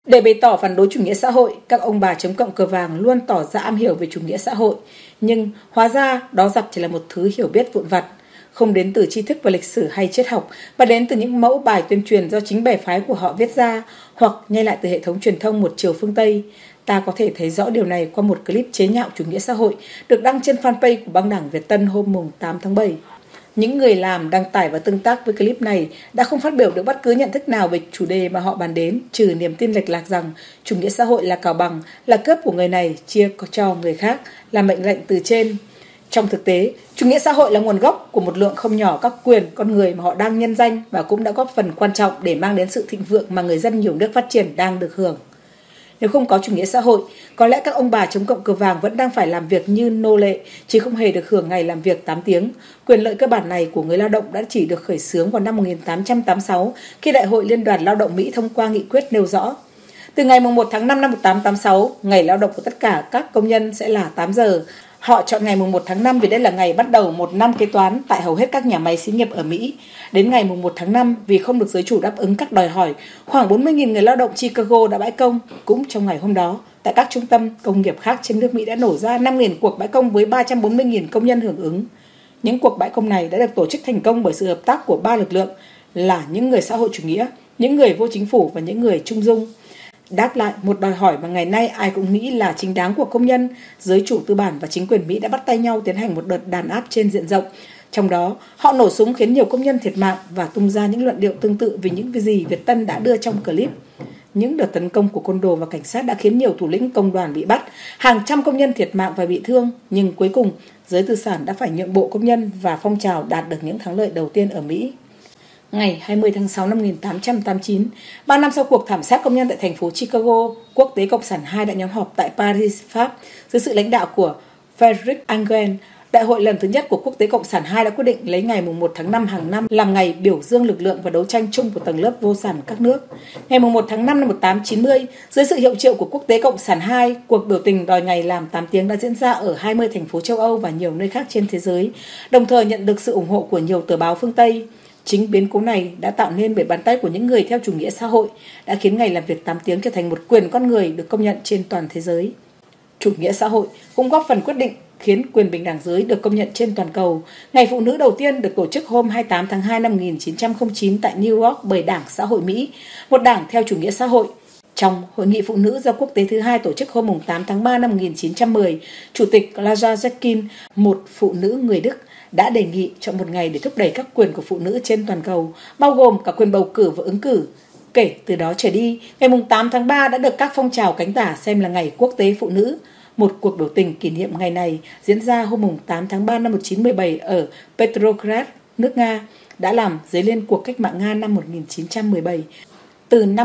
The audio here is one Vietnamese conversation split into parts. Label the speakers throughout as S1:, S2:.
S1: Để bày tỏ phản đối chủ nghĩa xã hội, các ông bà chống cộng cờ vàng luôn tỏ ra am hiểu về chủ nghĩa xã hội, nhưng hóa ra đó giặc chỉ là một thứ hiểu biết vụn vặt, không đến từ tri thức và lịch sử hay triết học, mà đến từ những mẫu bài tuyên truyền do chính bè phái của họ viết ra hoặc nhai lại từ hệ thống truyền thông một chiều phương Tây. Ta có thể thấy rõ điều này qua một clip chế nhạo chủ nghĩa xã hội được đăng trên fanpage của băng đảng Việt Tân hôm 8 tháng 7. Những người làm, đăng tải và tương tác với clip này đã không phát biểu được bất cứ nhận thức nào về chủ đề mà họ bàn đến, trừ niềm tin lệch lạc rằng chủ nghĩa xã hội là cào bằng, là cướp của người này chia cho người khác, là mệnh lệnh từ trên. Trong thực tế, chủ nghĩa xã hội là nguồn gốc của một lượng không nhỏ các quyền con người mà họ đang nhân danh và cũng đã góp phần quan trọng để mang đến sự thịnh vượng mà người dân nhiều nước phát triển đang được hưởng. Nếu không có chủ nghĩa xã hội, có lẽ các ông bà chống cộng cờ vàng vẫn đang phải làm việc như nô lệ, chứ không hề được hưởng ngày làm việc 8 tiếng. Quyền lợi cơ bản này của người lao động đã chỉ được khởi xướng vào năm 1886 khi Đại hội Liên đoàn Lao động Mỹ thông qua nghị quyết nêu rõ. Từ ngày 1 tháng 5 năm 1886, ngày lao động của tất cả các công nhân sẽ là 8 giờ. Họ chọn ngày 1 tháng 5 vì đây là ngày bắt đầu một năm kế toán tại hầu hết các nhà máy xí nghiệp ở Mỹ. Đến ngày 1 tháng 5 vì không được giới chủ đáp ứng các đòi hỏi, khoảng 40.000 người lao động Chicago đã bãi công. Cũng trong ngày hôm đó, tại các trung tâm công nghiệp khác trên nước Mỹ đã nổ ra 5.000 cuộc bãi công với 340.000 công nhân hưởng ứng. Những cuộc bãi công này đã được tổ chức thành công bởi sự hợp tác của 3 lực lượng là những người xã hội chủ nghĩa, những người vô chính phủ và những người trung dung. Đáp lại một đòi hỏi mà ngày nay ai cũng nghĩ là chính đáng của công nhân, giới chủ tư bản và chính quyền Mỹ đã bắt tay nhau tiến hành một đợt đàn áp trên diện rộng. Trong đó, họ nổ súng khiến nhiều công nhân thiệt mạng và tung ra những luận điệu tương tự vì những gì Việt Tân đã đưa trong clip. Những đợt tấn công của côn đồ và cảnh sát đã khiến nhiều thủ lĩnh công đoàn bị bắt, hàng trăm công nhân thiệt mạng và bị thương, nhưng cuối cùng, giới tư sản đã phải nhượng bộ công nhân và phong trào đạt được những thắng lợi đầu tiên ở Mỹ. Ngày 20 tháng 6 năm 1889, 3 năm sau cuộc thảm sát công nhân tại thành phố Chicago, Quốc tế Cộng sản II đã nhóm họp tại Paris, Pháp dưới sự lãnh đạo của Frédéric Engels. Đại hội lần thứ nhất của Quốc tế Cộng sản II đã quyết định lấy ngày 1 tháng 5 hàng năm làm ngày biểu dương lực lượng và đấu tranh chung của tầng lớp vô sản các nước. Ngày 1 tháng 5 năm 1890, dưới sự hiệu triệu của Quốc tế Cộng sản II, cuộc biểu tình đòi ngày làm 8 tiếng đã diễn ra ở 20 thành phố châu Âu và nhiều nơi khác trên thế giới, đồng thời nhận được sự ủng hộ của nhiều tờ báo phương Tây. Chính biến cố này đã tạo nên bởi bàn tay của những người theo chủ nghĩa xã hội, đã khiến ngày làm việc 8 tiếng trở thành một quyền con người được công nhận trên toàn thế giới. Chủ nghĩa xã hội cũng góp phần quyết định khiến quyền bình đẳng giới được công nhận trên toàn cầu. Ngày Phụ nữ đầu tiên được tổ chức hôm 28 tháng 2 năm 1909 tại New York bởi Đảng Xã hội Mỹ, một đảng theo chủ nghĩa xã hội. Trong Hội nghị Phụ nữ do quốc tế thứ hai tổ chức hôm 8 tháng 3 năm 1910, Chủ tịch Clara Zetkin, một phụ nữ người Đức, đã đề nghị chọn một ngày để thúc đẩy các quyền của phụ nữ trên toàn cầu, bao gồm cả quyền bầu cử và ứng cử. Kể từ đó trở đi, ngày 8 tháng 3 đã được các phong trào cánh tả xem là ngày quốc tế phụ nữ. Một cuộc biểu tình kỷ niệm ngày này diễn ra hôm 8 tháng 3 năm 1917 ở Petrograd, nước Nga, đã làm dấy lên cuộc cách mạng Nga năm 1917. Từ năm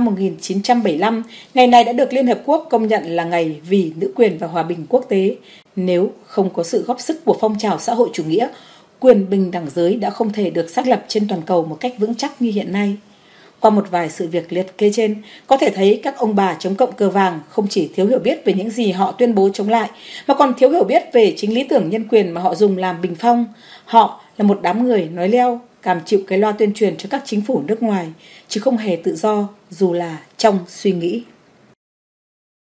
S1: 1975, ngày này đã được Liên Hợp Quốc công nhận là ngày vì nữ quyền và hòa bình quốc tế. Nếu không có sự góp sức của phong trào xã hội chủ nghĩa, quyền bình đẳng giới đã không thể được xác lập trên toàn cầu một cách vững chắc như hiện nay. Qua một vài sự việc liệt kê trên, có thể thấy các ông bà chống cộng cờ vàng không chỉ thiếu hiểu biết về những gì họ tuyên bố chống lại, mà còn thiếu hiểu biết về chính lý tưởng nhân quyền mà họ dùng làm bình phong. Họ là một đám người nói leo, càm chịu cái loa tuyên truyền cho các chính phủ nước ngoài, chứ không hề tự do dù là trong suy nghĩ.